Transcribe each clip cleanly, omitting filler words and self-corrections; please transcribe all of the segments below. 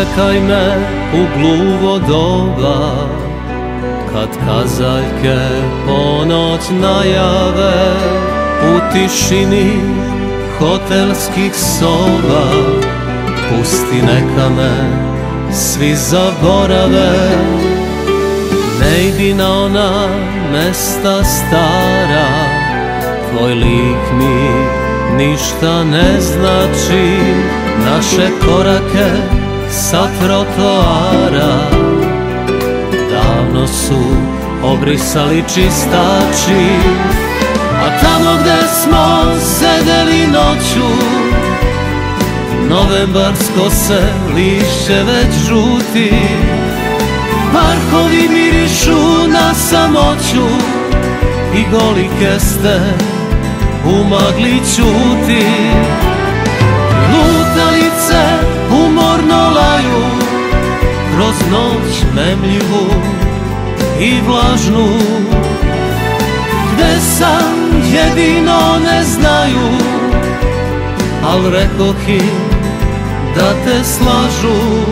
čekaj me u gluvo doba, kad kazaljke ponoć najave u tišini hotelskih soba. Pusti neka me svi zaborave, ne idi na ona mesta stara, tvoj lik mi ništa ne znači. Naše korake sa trotoara davno su obrisali čistači, a tamo gde smo sedeli noću novembarsko se lišće već žuti. Parkovi mirišu na samoću i goli kesten u magli ćuti. Lutalice umorno laju kroz noć memljivu i vlažnu, gde sam jedino ne znaju, al rekoh im da te slažu.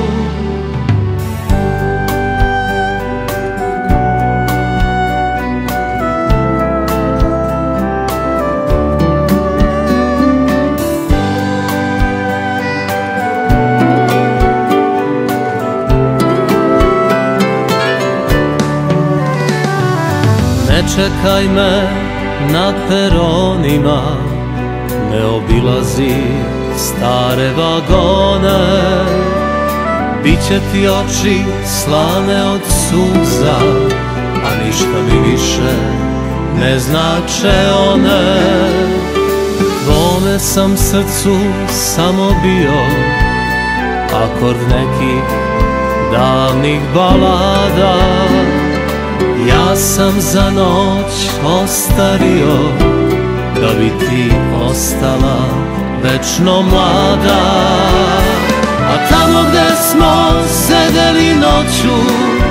Ne čekaj me na peronima, ne obilazi stare vagone. Biće ti oči slane od suza, a ništa mi više ne znače one. Tvome sam srcu samo bio akord nekih davnih balada. Ja sam za noć ostario da bi ti ostala večno mlada. A tamo gde smo sedeli noću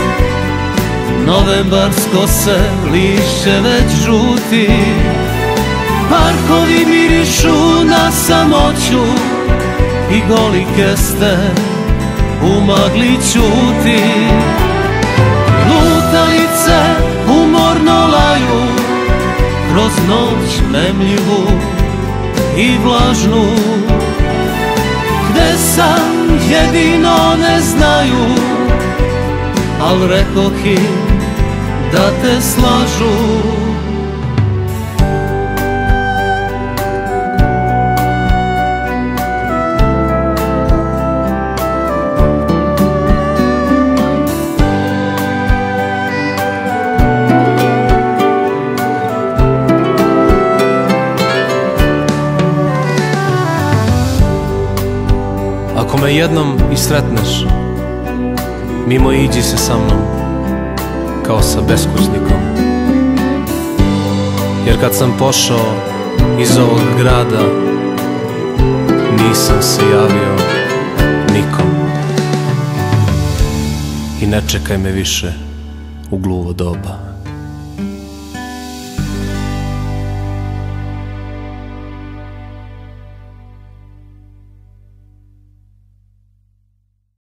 novembarsko se lišće već žuti. Parkovi mirišu na samoću i goli kesten u magli ćuti. Lutalice umorno laju kroz noć memljivu i vlažnu, gde sam jedino ne znaju, al rekoh im da te slažu. Ako me jednom i sretneš, mimo iđi se sa mnom, kao sa beskućnikom. Jer kad sam pošao iz ovog grada, nisam se javio nikom. I ne čekaj me više u gluvo doba.